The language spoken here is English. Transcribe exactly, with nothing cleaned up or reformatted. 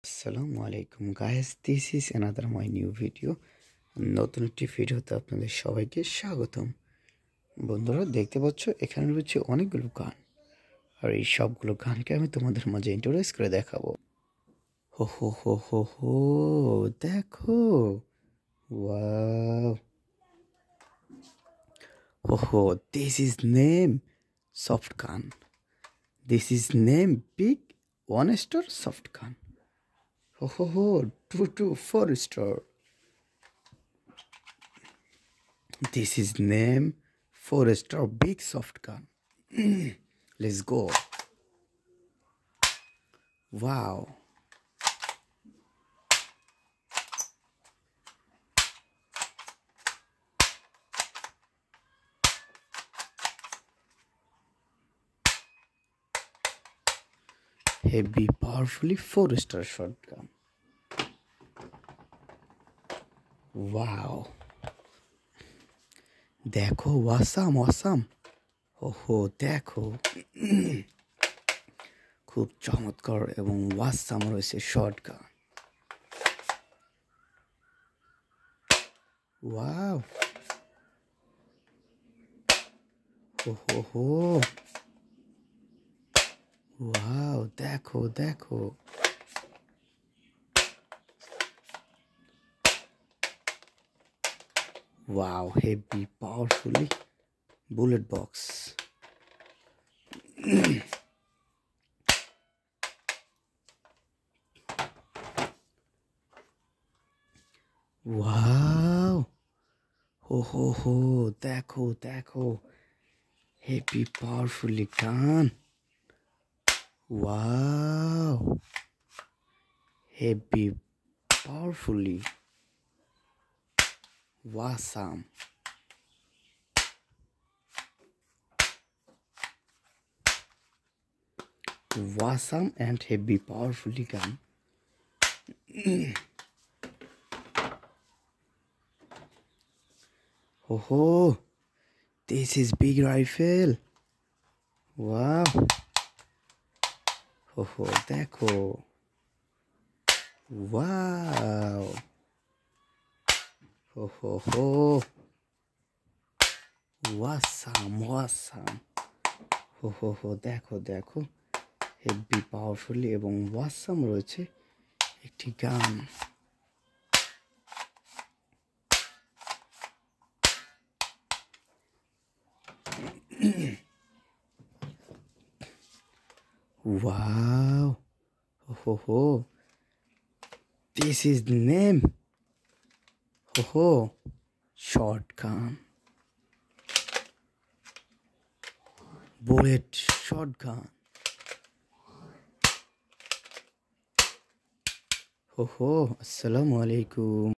Assalamu alaikum guys, this is another my new video. নতুন একটি ভিডিওতে আপনাদের সবাইকে স্বাগতম। বন্ধুরা দেখতে পাচ্ছ এখানে রয়েছে অনেকগুলো গান, আর এই সবগুলো গানকে আমি তোমাদের মাঝে ইন্ট্রোডিউস করে দেখাবো। হো হো হো হো হো দেখো, ওয়াও, হো হো, this is name soft gun, this is name big one star soft gun. Ho ho ho, two two four star. This is name four star big soft gun. Let's go. Wow. Heavy, powerfully four star shotgun. Wow. দেখো, awesome awesome, ওহো দেখো, খুব চমৎকার এবং awesome রয়েছে shotgun. Wow, ওহো হো, wow, দেখো দেখো, wow, heavy, powerfully bullet box. Wow, ho ho ho, দেখো দেখো, heavy, powerfully gun. Wow, heavy, powerfully awesome. Awesome and heavy, powerfully gun. Oh ho, this is big rifle. Wow. Oh ho, দেখো, wow. Ho ho ho, awesome awesome. Ho ho ho, দেখো দেখো, heavy, powerfully এবং awesome রয়েছে একটি গান। Wow, ho ho ho, this is the name. Ho ho, shotgun, bullet shotgun. Ho ho, assalamu alaikum.